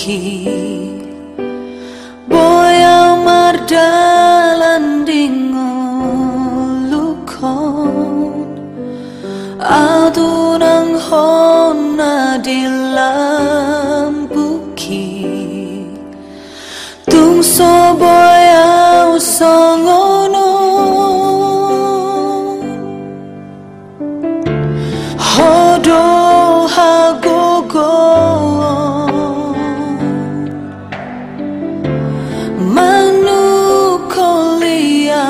boya mardalan dingo lukon adunang hona dilampuki tungso boya songono hodo hagogo manukolia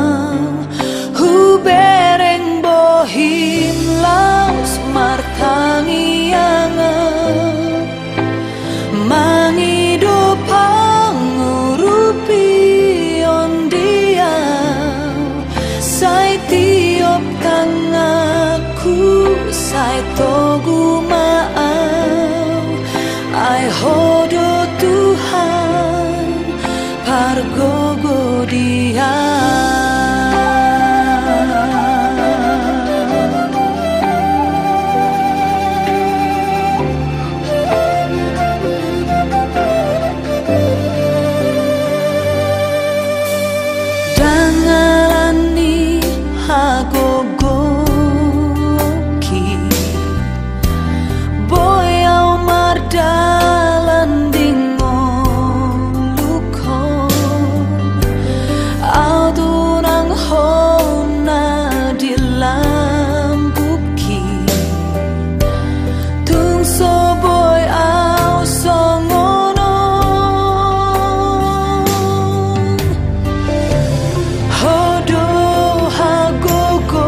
hubereng bohim laus martangianga mangido pangurupi ondia sai tiop tangaku sai togu maau ai hodo Tuhan pargogo dia dangalani hagogo boya mardalan dingo lukon adunang hona dilampuki tungso boy au songono hodo hagogo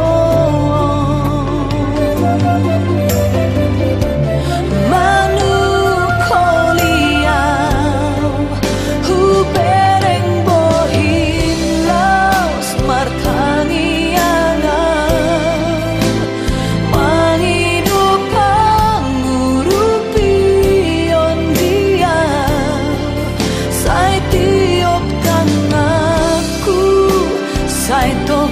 sai